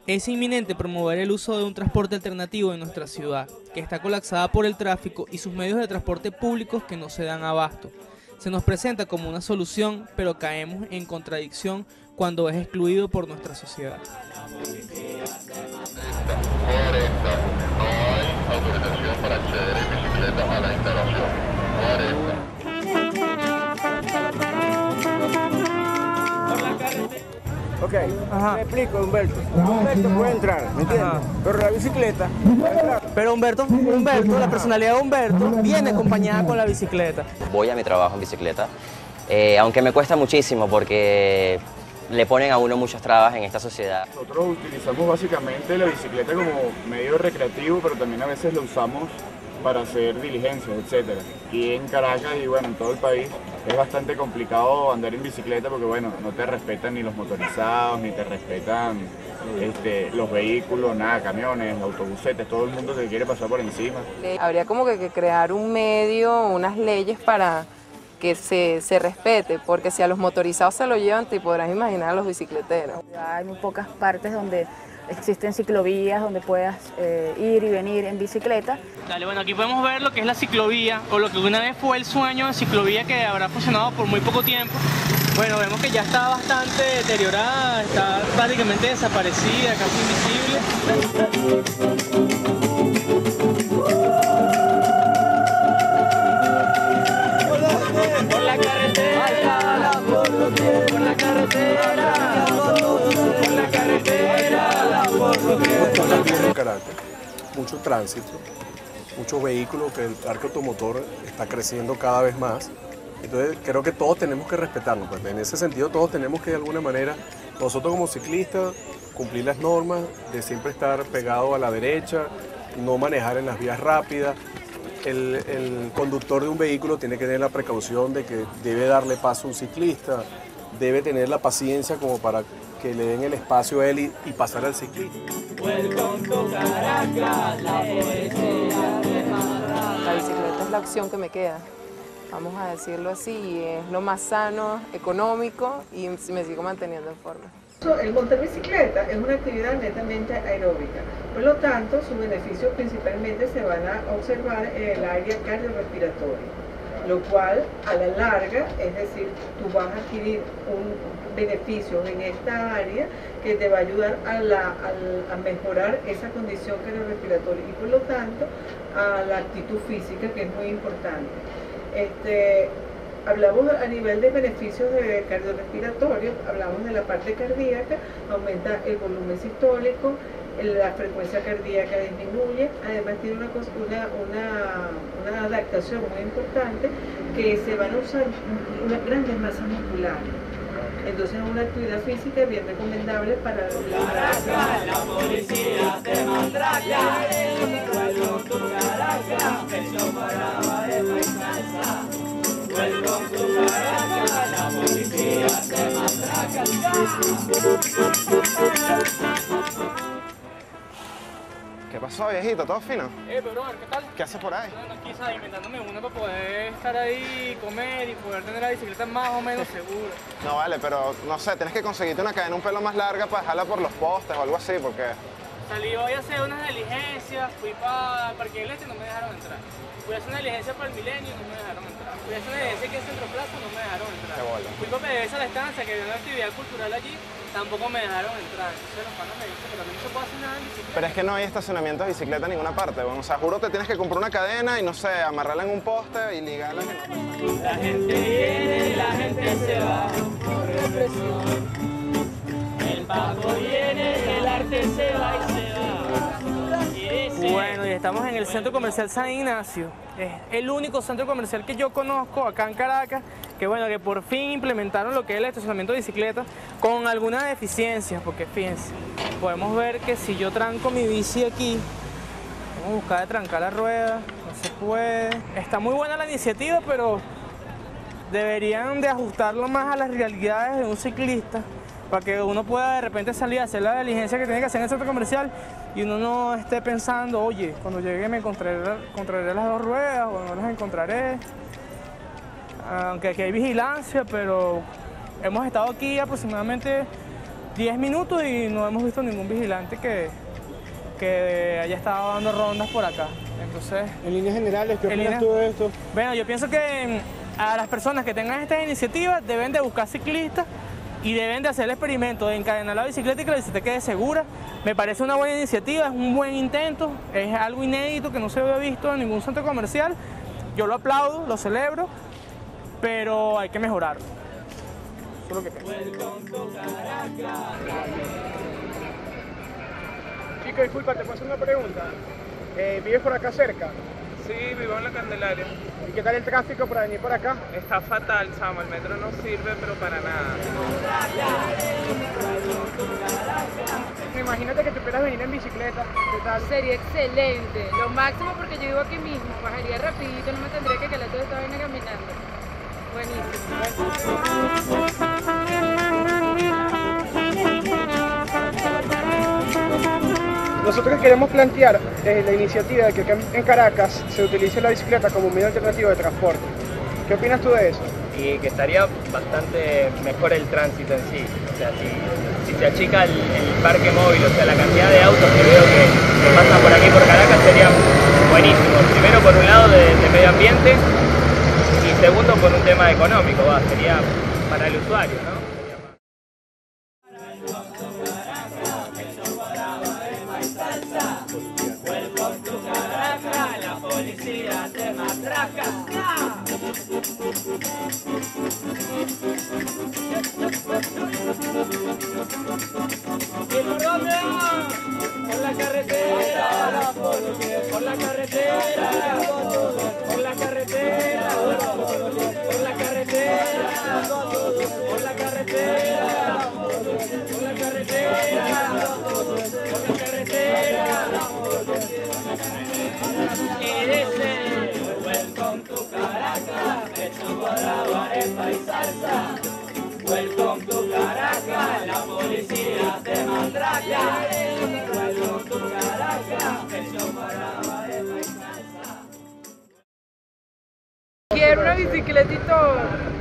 Es inminente promover el uso de un transporte alternativo en nuestra ciudad, que está colapsada por el tráfico y sus medios de transporte públicos que no se dan abasto. Se nos presenta como una solución, pero caemos en contradicción cuando es excluido por nuestra sociedad. Correcto. No hay autorización para acceder en bicicleta a la instalación. Ok, me explico, Humberto. Humberto puede entrar, ¿me entiendes? Pero la bicicleta puede entrar. Pero Humberto, la personalidad de Humberto viene acompañada con la bicicleta. Voy a mi trabajo en bicicleta, aunque me cuesta muchísimo porque le ponen a uno muchas trabas en esta sociedad. Nosotros utilizamos básicamente la bicicleta como medio recreativo, pero también a veces lo usamos para hacer diligencias, etc. Y en Caracas y bueno, en todo el país es bastante complicado andar en bicicleta porque bueno, no te respetan ni los motorizados, ni te respetan los vehículos, nada, camiones, autobusetes, todo el mundo te quiere pasar por encima. Habría como que crear un medio, unas leyes para que se respete, porque si a los motorizados se lo llevan, te podrás imaginar a los bicicleteros. Hay muy pocas partes donde existen ciclovías, donde puedas ir y venir en bicicleta. Dale, bueno, aquí podemos ver lo que es la ciclovía, o lo que una vez fue el sueño de ciclovía que habrá funcionado por muy poco tiempo. Bueno, vemos que ya está bastante deteriorada, está prácticamente desaparecida, casi invisible. Por la carretera, por la carretera, por la carretera, En Caracas, mucho tránsito, muchos vehículos, que el parque automotor está creciendo cada vez más. Entonces creo que todos tenemos que respetarnos, pues en ese sentido todos tenemos que de alguna manera, nosotros como ciclistas, cumplir las normas de siempre estar pegado a la derecha, no manejar en las vías rápidas. El conductor de un vehículo tiene que tener la precaución de que debe darle paso a un ciclista, debe tener la paciencia como para que le den el espacio a él y pasar al ciclista. La bicicleta es la opción que me queda, vamos a decirlo así, y es lo más sano, económico y me sigo manteniendo en forma. El montar bicicleta es una actividad netamente aeróbica, por lo tanto sus beneficios principalmente se van a observar en el área cardiorrespiratoria, lo cual a la larga, es decir, tú vas a adquirir un beneficio en esta área que te va a ayudar a mejorar esa condición cardiorrespiratoria y por lo tanto a la actitud física, que es muy importante. Hablamos a nivel de beneficios de cardiorrespiratorio, hablamos de la parte cardíaca, aumenta el volumen sistólico, la frecuencia cardíaca disminuye, además tiene una adaptación muy importante, que se van a usar unas grandes masas musculares. Entonces es una actividad física bien recomendable para la policía te matraca, vuelvo tu Caracas, eso paraba de descansar. Welcome to Caracas, la policía te matraca. ¿Qué pasó, viejito? ¿Todo fino? Brother, ¿qué tal? ¿Qué haces por ahí? Bueno, aquí ¿sabes? Inventándome una para poder estar ahí, comer y poder tener la bicicleta más o menos segura. No vale, pero no sé, tienes que conseguirte una cadena un pelo más larga para dejarla por los postes o algo así, porque... Salí hoy a hacer unas diligencias, fui para Parque del Este y no me dejaron entrar. Fui a hacer una diligencia para el Milenio y no me dejaron entrar. Fui a hacer una diligencia aquí en Centro Plaza y no me dejaron entrar. Qué bola. Fui para PDVSA a la estancia, que había una actividad cultural allí, tampoco me dejaron entrar. Entonces los panos me dicen que también no se puede hacer nada en bicicleta. Pero es que no hay estacionamientos de bicicleta en ninguna parte, bueno, o sea, juro te tienes que comprar una cadena y no sé, amarrarla en un poste y ligarla. La gente viene y la gente se va por represión. El Paco viene, el arte se va y se va. Bueno, y estamos en el Centro Comercial San Ignacio. Es el único centro comercial que yo conozco acá en Caracas, que bueno, que por fin implementaron lo que es el estacionamiento de bicicletas con algunas deficiencias, porque fíjense, podemos ver que si yo tranco mi bici aquí, vamos a buscar de trancar la rueda, no se puede. Está muy buena la iniciativa, pero deberían de ajustarlo más a las realidades de un ciclista, para que uno pueda de repente salir a hacer la diligencia que tiene que hacer en el centro comercial y uno no esté pensando, oye, cuando llegue me encontraré las dos ruedas o no las encontraré. Aunque aquí hay vigilancia, pero hemos estado aquí aproximadamente 10 minutos y no hemos visto ningún vigilante que haya estado dando rondas por acá. Entonces, en líneas generales, ¿qué opinas tú de esto? Bueno, yo pienso que a las personas que tengan estas iniciativas deben de buscar ciclistas y deben de hacer el experimento de encadenar la bicicleta y que la bicicleta quede segura. Me parece una buena iniciativa, es un buen intento, es algo inédito que no se había visto en ningún centro comercial. Yo lo aplaudo, lo celebro, pero hay que mejorarlo. Eso es lo que pienso. Chico, disculpa, ¿te puedo hacer una pregunta? ¿Vives por acá cerca? Sí, vivo en la Candelaria. ¿Y qué tal el tráfico para venir por acá? Está fatal, Samo, el metro no sirve, pero para nada. Imagínate que te pudieras venir en bicicleta, ¿qué tal? Sería excelente, lo máximo porque yo vivo aquí mismo, bajaría rapidito, no me tendría que calar toda esta vaina caminando. Nosotros queremos plantear la iniciativa de que acá en Caracas se utilice la bicicleta como medio alternativo de transporte. ¿Qué opinas tú de eso? Y que estaría bastante mejor el tránsito en sí. O sea, si se achica el parque móvil, o sea, la cantidad de autos que veo que pasan por aquí por Caracas sería buenísimo. Primero por un lado de medio ambiente y segundo por un tema económico, sería para el usuario, ¿no? Welcome to Caracas, la policía te matraca. Y lo rodea por la carretera, por la carretera, por la carretera, por la carretera, por la carretera, por la carretera, por la carretera. Welcome to Caracas, hecho por agua, arepa y salsa. Welcome to Caracas, la policía te matraca. Welcome to Caracas, hecho por agua, arepa y salsa. Quiero una bicicleta y todo.